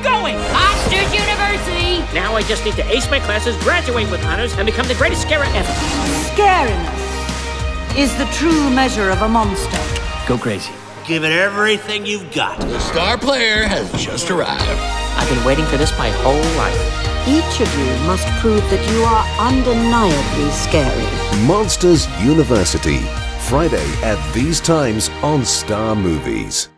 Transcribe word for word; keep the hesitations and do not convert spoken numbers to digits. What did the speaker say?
going? Monsters University! Now I just need to ace my classes, graduate with honors, and become the greatest scarer ever. Scariness is the true measure of a monster. Go crazy. Give it everything you've got. The star player has just arrived. I've been waiting for this my whole life. Each of you must prove that you are undeniably scary. Monsters University, Friday at these times on Star Movies.